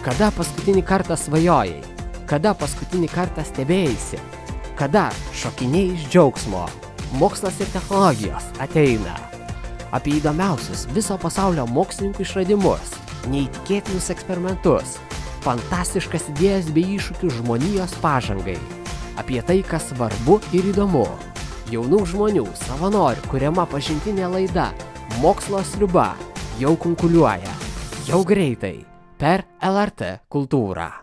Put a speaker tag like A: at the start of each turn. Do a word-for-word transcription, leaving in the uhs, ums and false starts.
A: Kada paskutinį kartą svajojai? Kada paskutinį kartą stebėjaisi? Kada šokiniai iš džiaugsmo? Mokslas ir technologijos ateina. Apie įdomiausius viso pasaulio mokslininkų išradimus, neįtikėtinus eksperimentus, fantastiškas idėjas bei iššūkius žmonijos pažangai. Apie tai, kas svarbu ir įdomu. Jaunų žmonių, savanorių, kuriama pažintinė laida Mokslo sriuba jau kunkuliuoja. Jau greitai per L R T kultūrą.